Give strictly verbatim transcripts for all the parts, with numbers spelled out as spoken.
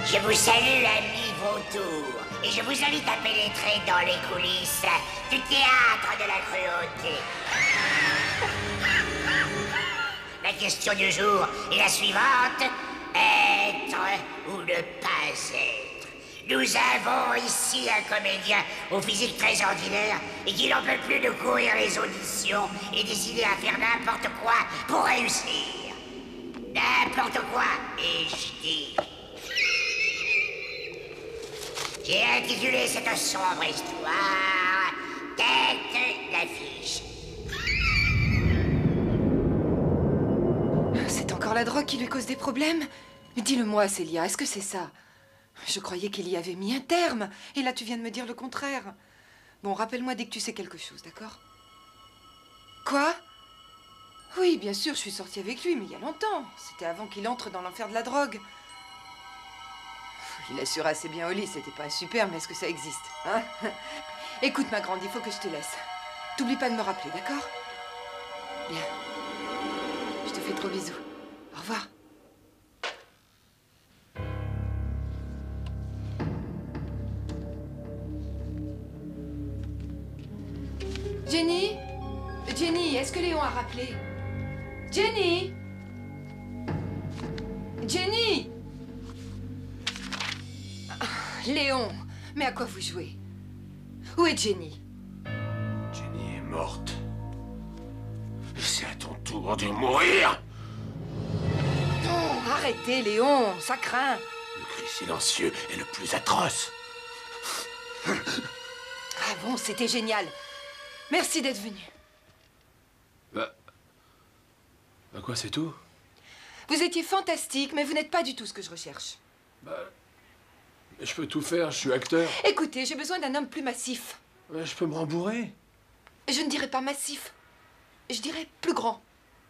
Je vous salue, ami Vautour, et je vous invite à pénétrer dans les coulisses du théâtre de la cruauté. La question du jour est la suivante. Être ou ne pas être? Nous avons ici un comédien au physique très ordinaire et qui n'en peut plus de courir les auditions et décider à faire n'importe quoi pour réussir. N'importe quoi, ai-je dit. J'ai intitulé cette sombre histoire Tête d'affiche. C'est encore la drogue qui lui cause des problèmes? Dis-le-moi, Célia, est-ce que c'est ça? Je croyais qu'il y avait mis un terme, et là tu viens de me dire le contraire. Bon, rappelle-moi dès que tu sais quelque chose, d'accord? Quoi? Oui, bien sûr, je suis sortie avec lui, mais il y a longtemps. C'était avant qu'il entre dans l'enfer de la drogue. Il assure assez bien au lit, c'était pas super, mais est-ce que ça existe, hein? Écoute, ma grande, il faut que je te laisse. T'oublies pas de me rappeler, d'accord? Bien. Je te fais trop bisous. Au revoir. Jenny? Jenny, est-ce que Léon a rappelé? Jenny? Jenny? Ah, Léon, mais à quoi vous jouez? Où est Jenny? Jenny est morte. Et c'est à ton tour de mourir. Non, arrêtez, Léon, ça craint. Le cri silencieux est le plus atroce. Ah bon, c'était génial. Merci d'être venu. Bah... Bah quoi, c'est tout? Vous étiez fantastique, mais vous n'êtes pas du tout ce que je recherche. Bah... Je peux tout faire, je suis acteur. Écoutez, j'ai besoin d'un homme plus massif. Bah, je peux me rembourrer. Je ne dirais pas massif. Je dirais plus grand.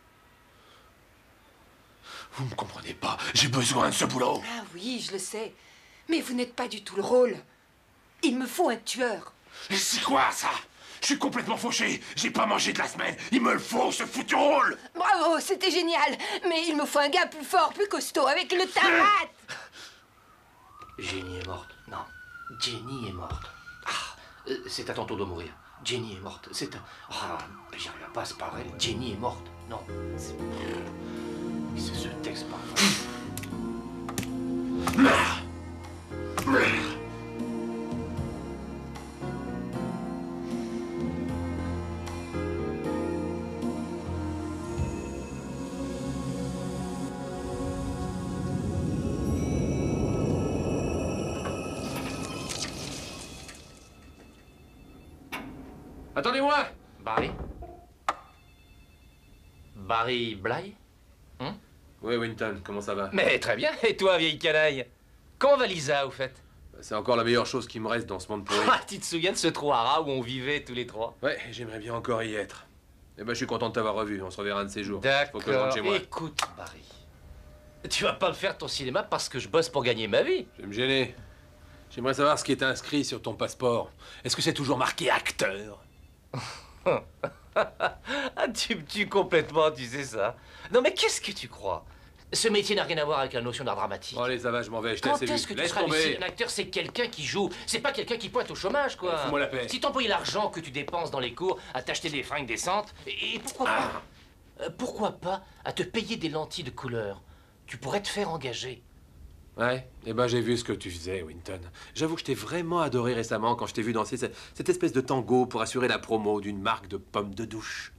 Vous me comprenez pas, j'ai besoin de ce boulot. Ah oui, je le sais. Mais vous n'êtes pas du tout le rôle. Il me faut un tueur. Et c'est quoi, ça? Je suis complètement fauché. J'ai pas mangé de la semaine. Il me le faut, ce foutu rôle. Bravo, c'était génial. Mais il me faut un gars plus fort, plus costaud, avec le tarate. Jenny est morte. Non, Jenny est morte. Ah, euh, c'est à ton tour de mourir. Jenny est morte. C'est un... Ah, j'y arrive pas, c'est pas vrai. Jenny est morte. Non. C'est c'est ce texte parfois. Attendez-moi. Barry? Barry Bly? Hein? Oui, Winton, comment ça va? Mais très bien. Et toi, vieille canaille? Comment va Lisa, au fait? C'est encore la meilleure chose qui me reste dans ce monde pourri. Ah, tu te souviens de ce trou à rats où on vivait tous les trois? Ouais, j'aimerais bien encore y être. Eh ben, je suis content de t'avoir revu. On se reverra un de ces jours. D'accord. Faut que je rentre chez moi. Écoute, Barry. Tu vas pas me faire ton cinéma parce que je bosse pour gagner ma vie. Je vais me gêner. J'aimerais savoir ce qui est inscrit sur ton passeport. Est-ce que c'est toujours marqué acteur? Ah, tu me tues complètement, tu sais ça. Non, mais qu'est-ce que tu crois? Ce métier n'a rien à voir avec la notion d'art dramatique. Bon, allez, ça va, je m'en vais. Je t'ai Quand assez est-ce vu. que tu Laisse seras lucide? tomber. Un acteur, c'est quelqu'un qui joue. C'est pas quelqu'un qui pointe au chômage, quoi. Euh, fous-moi la paix. Si t'employais l'argent que tu dépenses dans les cours à t'acheter des fringues décentes, et, et pourquoi pas euh, Pourquoi pas à te payer des lentilles de couleur? Tu pourrais te faire engager. Ouais, eh ben j'ai vu ce que tu faisais, Winton. J'avoue que je t'ai vraiment adoré récemment quand je t'ai vu danser cette, cette espèce de tango pour assurer la promo d'une marque de pommes de douche.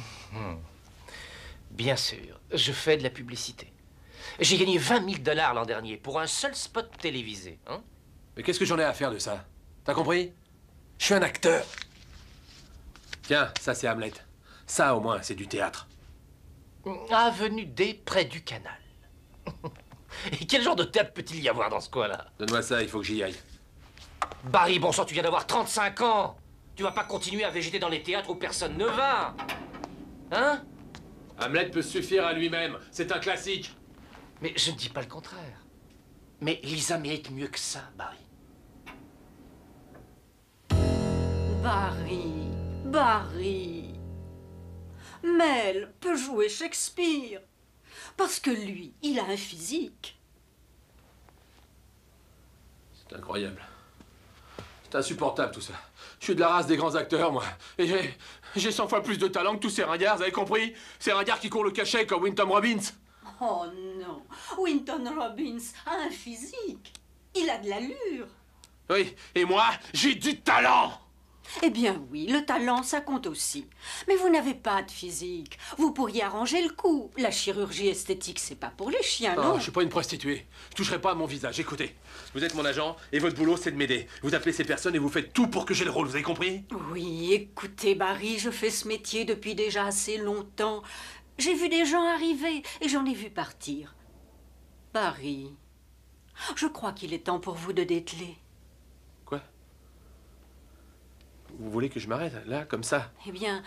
Bien sûr, je fais de la publicité. J'ai gagné vingt mille dollars l'an dernier pour un seul spot télévisé, hein? Mais qu'est-ce que j'en ai à faire de ça? T'as compris? Je suis un acteur. Tiens, ça c'est Hamlet. Ça au moins, c'est du théâtre. Avenue D, près du canal. Et quel genre de théâtre peut-il y avoir dans ce coin-là? Donne-moi ça, il faut que j'y aille. Barry, bon sang, tu viens d'avoir trente-cinq ans. Tu vas pas continuer à végéter dans les théâtres où personne ne va. Hein? Hamlet peut suffire à lui-même, c'est un classique. Mais je ne dis pas le contraire. Mais Lisa mérite mieux que ça, Barry. Barry, Barry. Mel peut jouer Shakespeare. Parce que lui, il a un physique. C'est incroyable. C'est insupportable tout ça. Je suis de la race des grands acteurs, moi. Et j'ai... j'ai cent fois plus de talent que tous ces ringards, vous avez compris? Ces ringards qui courent le cachet comme Winton Robbins. Oh non, Winton Robbins a un physique. Il a de l'allure. Oui, et moi, j'ai du talent! Eh bien oui, le talent, ça compte aussi. Mais vous n'avez pas de physique. Vous pourriez arranger le coup. La chirurgie esthétique, c'est pas pour les chiens, Oh, non? je suis pas une prostituée. Je toucherai pas à mon visage. Écoutez, vous êtes mon agent et votre boulot, c'est de m'aider. Vous appelez ces personnes et vous faites tout pour que j'ai le rôle, vous avez compris? Oui, écoutez, Barry, je fais ce métier depuis déjà assez longtemps. J'ai vu des gens arriver et j'en ai vu partir. Barry, je crois qu'il est temps pour vous de dételer. Quoi? Vous voulez que je m'arrête, là, comme ça? Eh bien,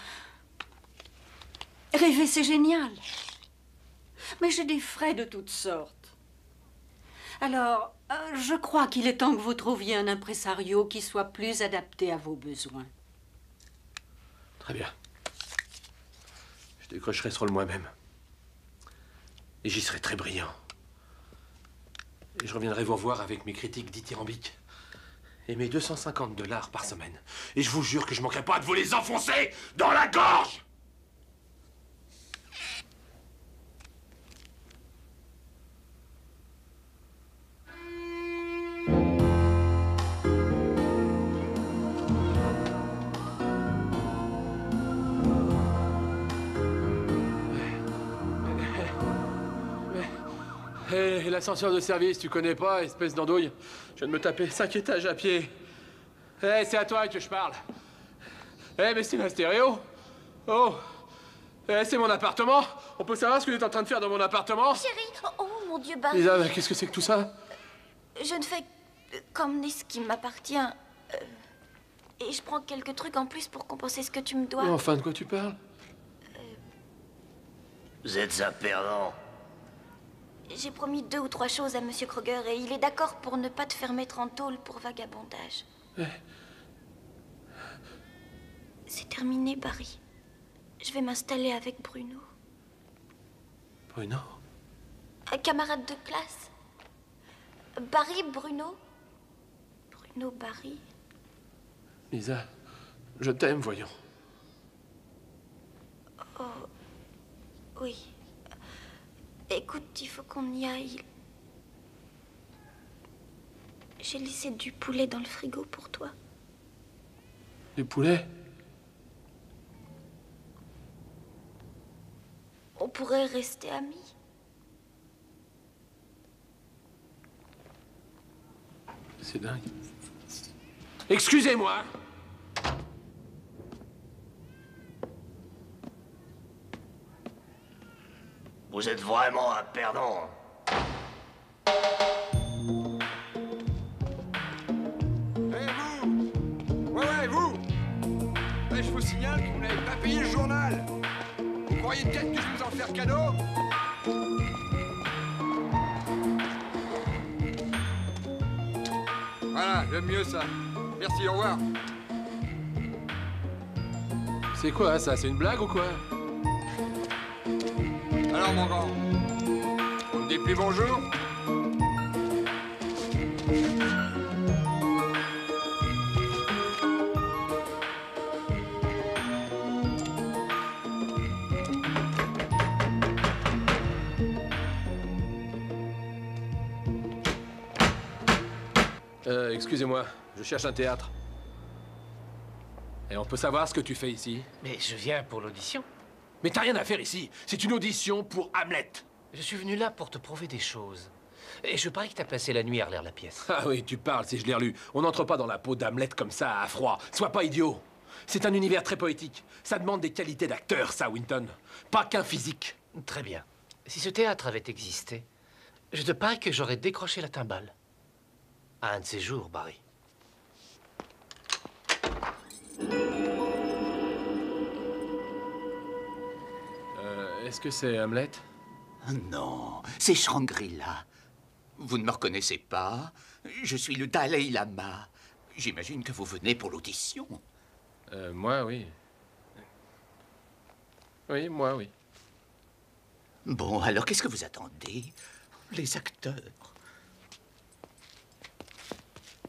rêver, c'est génial. Mais j'ai des frais de toutes sortes. Alors, euh, je crois qu'il est temps que vous trouviez un impresario qui soit plus adapté à vos besoins. Très bien. Je décrocherai ce rôle moi-même. Et j'y serai très brillant. Et je reviendrai vous revoir avec mes critiques dithyrambiques. Et mes deux cent cinquante dollars par semaine. Et je vous jure que je manquerai pas de vous les enfoncer dans la gorge! Hé, l'ascenseur de service, tu connais pas, espèce d'andouille? Je viens de me taper cinq étages à pied. Hé, c'est à toi que je parle. Hé, mais c'est ma stéréo. Oh. Hé, c'est mon appartement. On peut savoir ce que tu es en train de faire dans mon appartement? Chérie, oh, oh, mon Dieu, Barry. Lisa, mais qu'est-ce que c'est que tout ça? Je ne fais que qu'emmener ce qui m'appartient. euh, et je prends quelques trucs en plus pour compenser ce que tu me dois. Mais enfin, de quoi tu parles? Vous êtes un perdant. J'ai promis deux ou trois choses à Monsieur Kroger et il est d'accord pour ne pas te faire mettre en tôle pour vagabondage. Eh. C'est terminé, Barry. Je vais m'installer avec Bruno. Bruno? Un camarade de classe. Barry, Bruno. Bruno, Barry. Lisa, je t'aime, voyons. Oh, oui. Écoute, il faut qu'on y aille. J'ai laissé du poulet dans le frigo pour toi. Du poulet? On pourrait rester amis. C'est dingue. Excusez-moi! Vous êtes vraiment un perdant. Eh vous! Ouais, ouais, vous! Eh, je vous signale que vous n'avez pas payé le journal! Vous croyez peut-être que je vais vous en faire cadeau? Voilà, j'aime mieux ça. Merci, au revoir. C'est quoi ça? C'est une blague ou quoi? Alors, mon grand, on me dit plus bonjour? Euh, excusez-moi, je cherche un théâtre. Et on peut savoir ce que tu fais ici? Mais je viens pour l'audition. Mais t'as rien à faire ici. C'est une audition pour Hamlet. Je suis venu là pour te prouver des choses. Et je parie que t'as passé la nuit à relire la pièce. Ah oui, tu parles si je l'ai relu. On n'entre pas dans la peau d'Hamlet comme ça, à froid. Sois pas idiot. C'est un univers très poétique. Ça demande des qualités d'acteur, ça, Winton. Pas qu'un physique. Très bien. Si ce théâtre avait existé, je te parie que j'aurais décroché la timbale. À un de ces jours, Barry. Euh, est-ce que c'est Hamlet? Non, c'est Shangri-La. Vous ne me reconnaissez pas? Je suis le Dalai Lama. J'imagine que vous venez pour l'audition. Euh, moi, oui. Oui, moi, oui. Bon, alors qu'est-ce que vous attendez? Les acteurs.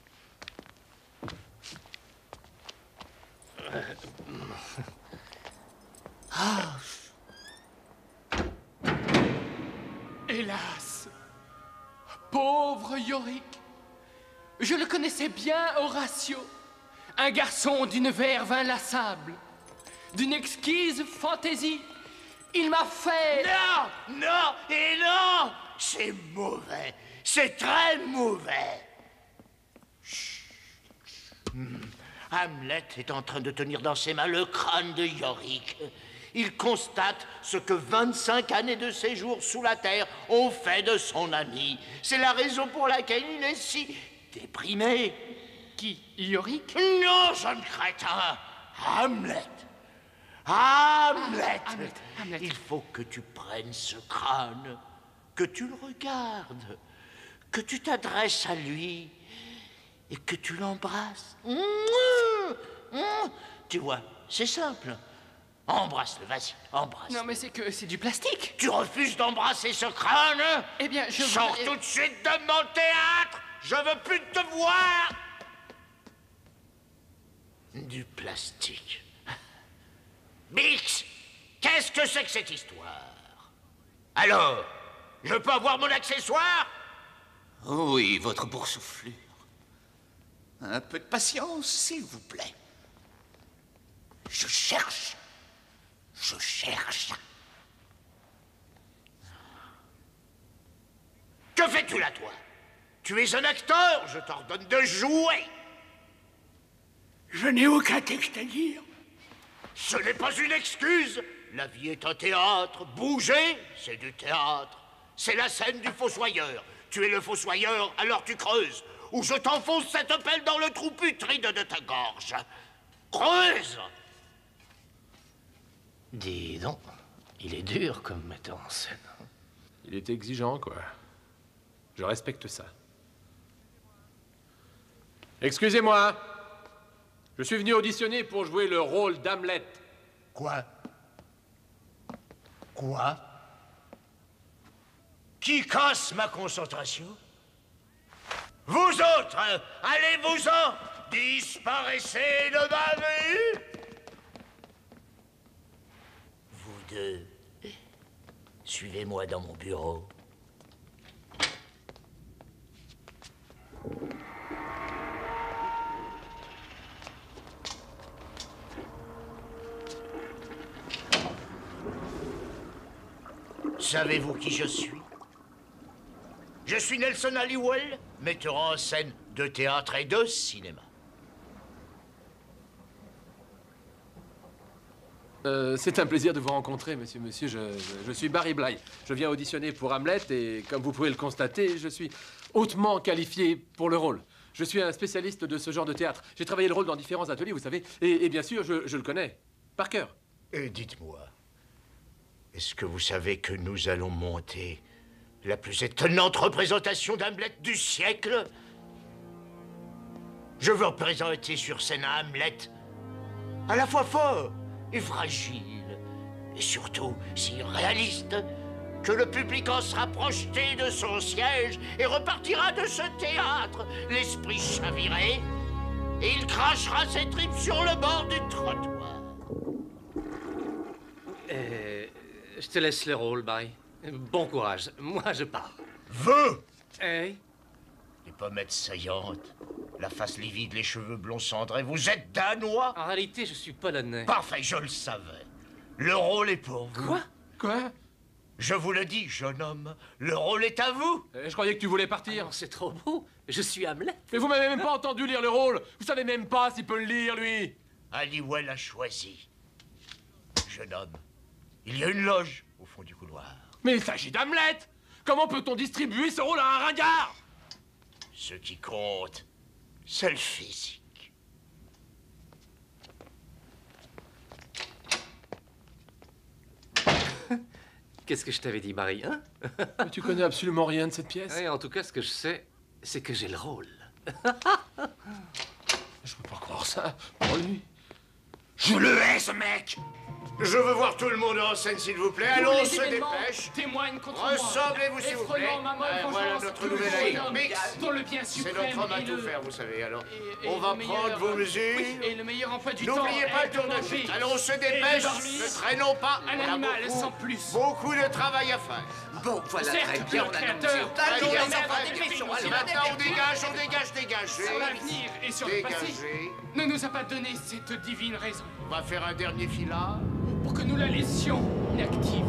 pauvre Yorick. Je le connaissais bien, Horatio. Un garçon d'une verve inlassable, d'une exquise fantaisie. Il m'a fait... Non, non et non. C'est mauvais. C'est très mauvais. Chut. Hmm. Hamlet est en train de tenir dans ses mains le crâne de Yorick. Il constate ce que vingt-cinq années de séjour sous la terre ont fait de son ami. C'est la raison pour laquelle il est si déprimé. Qui, Yorick? Non, jeune crétin. Hamlet. Hamlet. Ah, Hamlet, Hamlet. Il faut que tu prennes ce crâne, que tu le regardes, que tu t'adresses à lui et que tu l'embrasses. Mmh, mmh. Tu vois, c'est simple. Embrasse-le, vas-y, embrasse. Non, mais c'est que c'est du plastique. Tu refuses d'embrasser ce crâne? Eh bien, je... Sors veux... tout de suite de mon théâtre. Je veux plus te voir. Du plastique. Bix, qu'est-ce que c'est que cette histoire? Alors, je peux avoir mon accessoire? Oui, votre boursouflure. Un peu de patience, s'il vous plaît. Je cherche. Je cherche. Que fais-tu là, toi? Tu es un acteur, je t'ordonne de jouer. Je n'ai aucun texte à dire. Ce n'est pas une excuse. La vie est un théâtre. Bouger, c'est du théâtre. C'est la scène du fossoyeur. Tu es le fossoyeur, alors tu creuses. Ou je t'enfonce cette pelle dans le trou putride de ta gorge. Creuse! Dis donc, il est dur comme metteur en scène. Il est exigeant, quoi. Je respecte ça. Excusez-moi. Je suis venu auditionner pour jouer le rôle d'Hamlet. Quoi? Quoi? Qui casse ma concentration? Vous autres, hein, allez-vous-en! Disparaissez de ma vue! Vous deux, suivez-moi dans mon bureau. Savez-vous qui je suis? Je suis Nelson Halliwell, metteur en scène de théâtre et de cinéma. Euh, c'est un plaisir de vous rencontrer, monsieur, monsieur. Je, je, je suis Barry Bly. Je viens auditionner pour Hamlet et, comme vous pouvez le constater, je suis hautement qualifié pour le rôle. Je suis un spécialiste de ce genre de théâtre. J'ai travaillé le rôle dans différents ateliers, vous savez, et, et bien sûr, je, je le connais, par cœur. Et dites-moi, est-ce que vous savez que nous allons monter la plus étonnante représentation d'Hamlet du siècle? Je veux représenter sur scène un Hamlet à la fois fort et fragile, et surtout si réaliste, que le public en sera projeté de son siège et repartira de ce théâtre, l'esprit chaviré, et il crachera ses tripes sur le bord du trottoir. Euh, je te laisse le rôle, Barry. Bon courage. Moi, je pars. Vous! Hey. Les pommettes saillantes, la face livide, les cheveux blonds cendrés, vous êtes danois? En réalité, je suis polonais. Parfait, je le savais. Le rôle est pour vous. Quoi? Quoi? Je vous le dis, jeune homme, le rôle est à vous. Euh, je croyais que tu voulais partir. Oh, c'est trop beau. Je suis Hamlet. Mais vous m'avez même pas entendu lire le rôle. Vous savez même pas s'il peut le lire, lui. Halliwell a choisi. Jeune homme, il y a une loge au fond du couloir. Mais il s'agit d'Hamlet. Comment peut-on distribuer ce rôle à un ringard? Ce qui compte, c'est le physique. Qu'est-ce que je t'avais dit, Barry, hein? Mais tu connais absolument rien de cette pièce. Oui, en tout cas, ce que je sais, c'est que j'ai le rôle. Je peux pas croire ça. Pour lui. Je le hais, ce mec! Je veux voir tout le monde en scène, s'il vous plaît. Allons, on se dépêche. Témoigne contre moi. Ressemblez-vous, s'il vous plaît. Euh, voilà notre nouvel acteur. Mix. Dont le bien C'est suprême notre homme à et tout le- faire, vous savez. Alors, et on va le prendre meilleur- vos mesures. Oui, et le meilleur emploi du temps. N'oubliez pas est le tour de manger chute. Alors, on se et de dépêche. dormir. Ne traînons pas. Un On a animal beaucoup, sans plus. Beaucoup de travail à faire. Bon, voilà, Certes, très bien, le on a créateur. nos Très Allons, bien, les ça enfants, va. dépêchons, allez, Maintenant, on dégage, on dégage, dégage. Sur l'avenir et sur le passé, Dégagez. ne nous a pas donné cette divine raison On va faire un dernier filard. pour que nous la laissions inactive.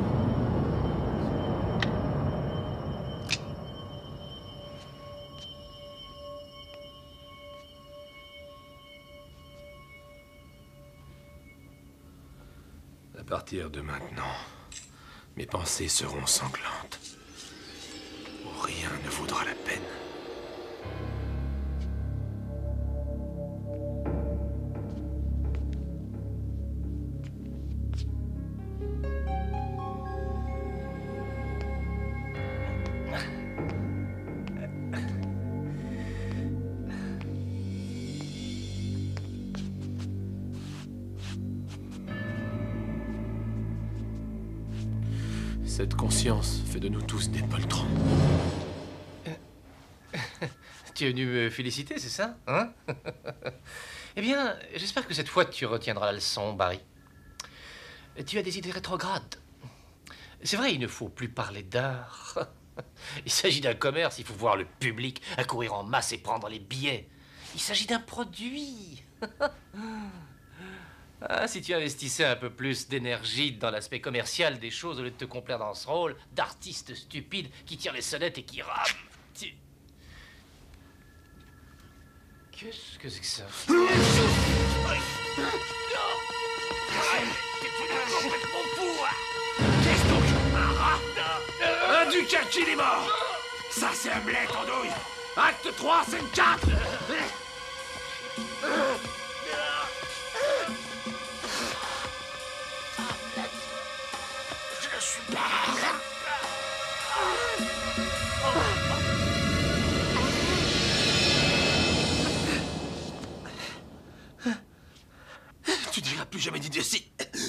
À partir de maintenant, mes pensées seront sanglantes. Où rien ne vaudra la peine. Cette conscience fait de nous tous des poltrons. Tu es venu me féliciter, c'est ça, hein? Eh bien, j'espère que cette fois tu retiendras la leçon, Barry. Tu as des idées rétrogrades. C'est vrai, il ne faut plus parler d'art. Il s'agit d'un commerce, il faut voir le public accourir en masse et prendre les billets. Il s'agit d'un produit. Ah, si tu investissais un peu plus d'énergie dans l'aspect commercial des choses au lieu de te complaire dans ce rôle d'artiste stupide qui tire les sonnettes et qui rame. Tu... Qu'est-ce que c'est que ça? Qu'est-ce donc? Un rat? Un ducat qui est mort. Ça, c'est un blé, en douille. Acte trois, scène quatre. Je suis pas... Tu diras plus jamais d'idiotie.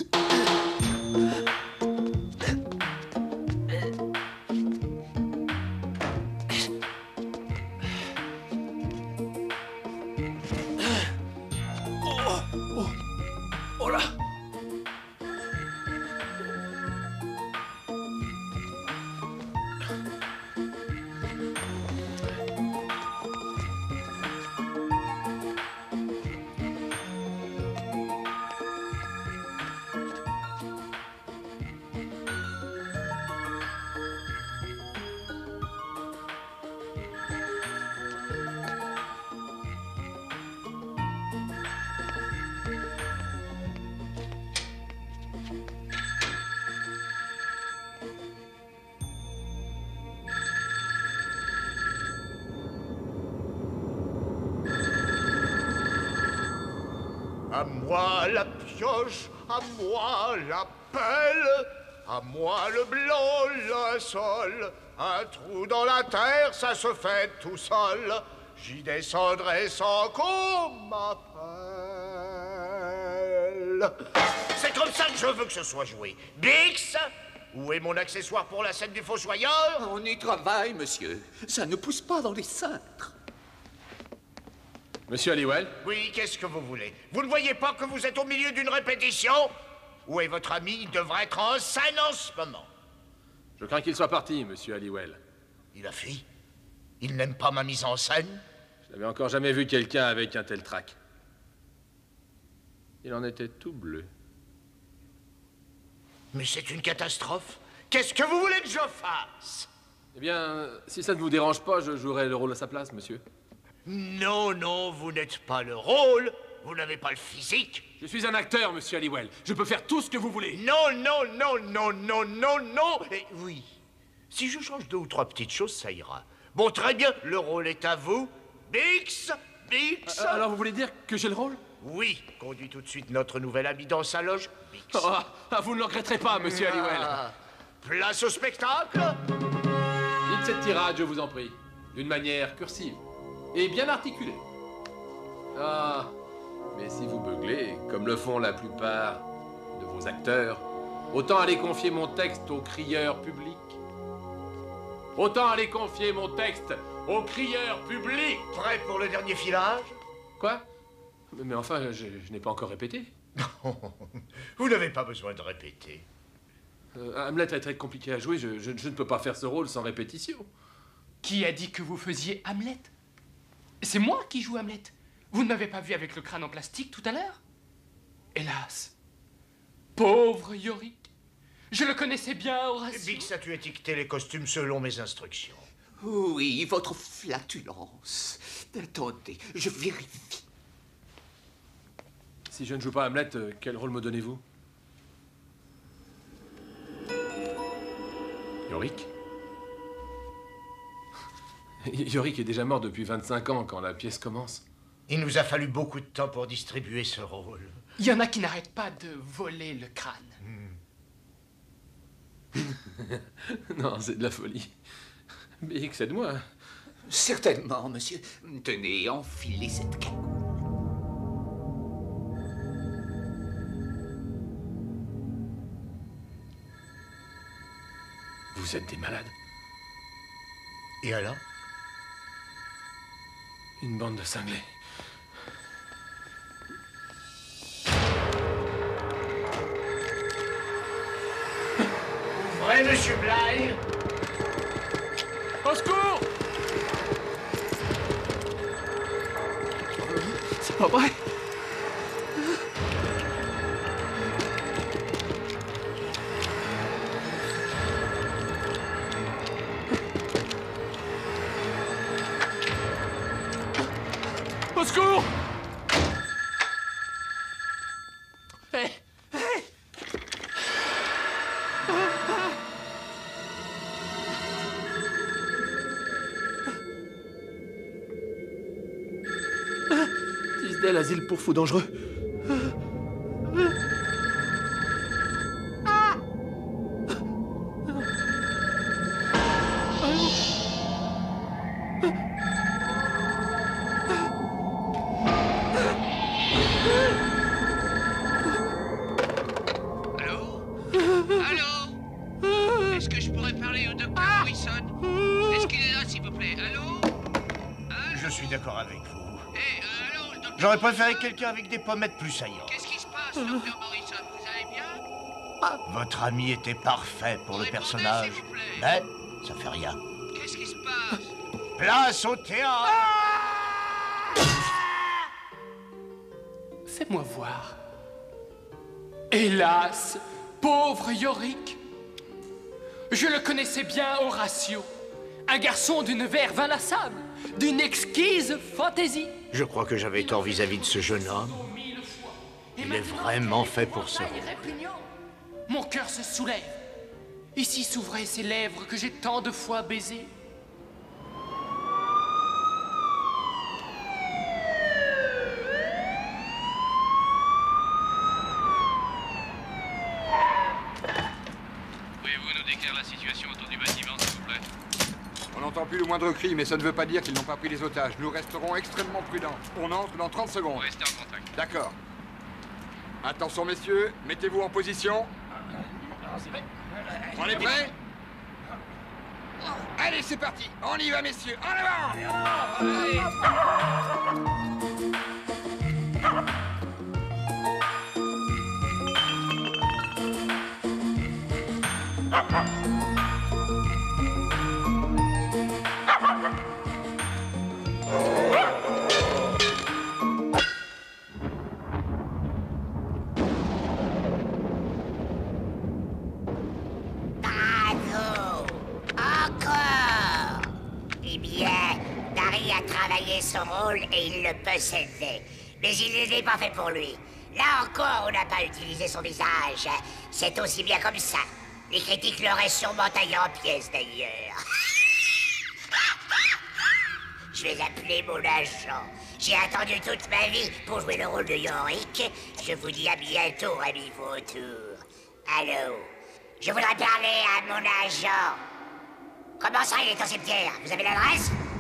Oh, oh, oh là. À moi la pioche, à moi la pelle, à moi le blanc linceul. Un trou dans la terre, ça se fait tout seul. J'y descendrai sans qu'on m'appelle. C'est comme ça que je veux que ce soit joué. Bix, où est mon accessoire pour la scène du fossoyeur? On y travaille, monsieur. Ça ne pousse pas dans les cintres. Monsieur Halliwell? Oui, qu'est-ce que vous voulez? Vous ne voyez pas que vous êtes au milieu d'une répétition? Où est votre ami? Il devrait être en scène en ce moment. Je crains qu'il soit parti, monsieur Halliwell. Il a fui? Il n'aime pas ma mise en scène? Je n'avais encore jamais vu quelqu'un avec un tel trac. Il en était tout bleu. Mais c'est une catastrophe. Qu'est-ce que vous voulez que je fasse? Eh bien, si ça ne vous dérange pas, je jouerai le rôle à sa place, monsieur. Non, non, vous n'êtes pas le rôle. Vous n'avez pas le physique. Je suis un acteur, monsieur Halliwell. Je peux faire tout ce que vous voulez. Non, non, non, non, non, non, non. Et oui. Si je change deux ou trois petites choses, ça ira. Bon, très bien. Le rôle est à vous. Bix, Bix. Euh, alors, vous voulez dire que j'ai le rôle? Oui. Conduis tout de suite notre nouvel ami dans sa loge, Bix. Oh, ah, vous ne le regretterez pas, monsieur Halliwell. Ah. Place au spectacle. Dites cette tirade, je vous en prie. D'une manière cursive. Et bien articulée. Ah, mais si vous beuglez, comme le font la plupart de vos acteurs, autant aller confier mon texte au crieur public. Autant aller confier mon texte au crieur public. Prêt pour le dernier filage? Quoi? Mais enfin, je, je n'ai pas encore répété. Non, vous n'avez pas besoin de répéter. Euh, Hamlet est très compliqué à jouer, je, je, je ne peux pas faire ce rôle sans répétition. Qui a dit que vous faisiez Hamlet? C'est moi qui joue Hamlet. Vous ne m'avez pas vu avec le crâne en plastique tout à l'heure? Hélas. Pauvre Yorick. Je le connaissais bien, Horatio. Bix, as-tu étiqueté les costumes selon mes instructions? Oui, votre flatulence. Attendez, je vérifie. Si je ne joue pas Hamlet, euh, quel rôle me donnez-vous? Yorick? Yorick est déjà mort depuis vingt-cinq ans quand la pièce commence. Il nous a fallu beaucoup de temps pour distribuer ce rôle. Il y en a qui n'arrêtent pas de voler le crâne. Hmm. Non, c'est de la folie. Bix, aide-moi. Certainement, monsieur. Tenez, enfilez cette cagoule. Vous êtes des malades. Et alors? Une bande de cinglés. Vrai, monsieur Bligh? Au secours! C'est pas vrai. Au secours! Hé, hé! Tisdale, asile pour fous dangereux. J'aurais préféré quelqu'un avec des pommettes plus saillantes. Qu'est-ce qui se passe, docteur Morrison? Vous allez bien? Votre ami était parfait pour le personnage. Mais ça fait rien. Qu'est-ce qui se passe? Place au théâtre! Fais-moi voir. Hélas, pauvre Yorick. Je le connaissais bien, Horatio. Un garçon d'une verve inlassable, d'une exquise fantaisie. Je crois que j'avais tort vis-à-vis de ce jeune homme. Il est vraiment fait pour ça. Mon cœur se soulève. Ici s'ouvraient ces lèvres que j'ai tant de fois baisées. Pouvez-vous nous décrire la situation autour du bâtiment, s'il vous plaît? On n'entend plus le moindre cri, mais ça ne veut pas dire qu'ils n'ont pas pris les otages. Nous resterons extrêmement prudents. On entre dans trente secondes. Restez en contact. D'accord. Attention, messieurs, mettez-vous en position. On est prêts? Allez, c'est parti. On y va, messieurs. En avant! Son rôle et il le possédait. Mais il n'était pas fait pour lui. Là encore, on n'a pas utilisé son visage. C'est aussi bien comme ça. Les critiques l'auraient sûrement taillé en pièces, d'ailleurs. Je vais appeler mon agent. J'ai attendu toute ma vie pour jouer le rôle de Yorick. Je vous dis à bientôt, ami vautour. Allô? Je voudrais parler à mon agent. Comment ça, il est au cimetière? Vous avez l'adresse?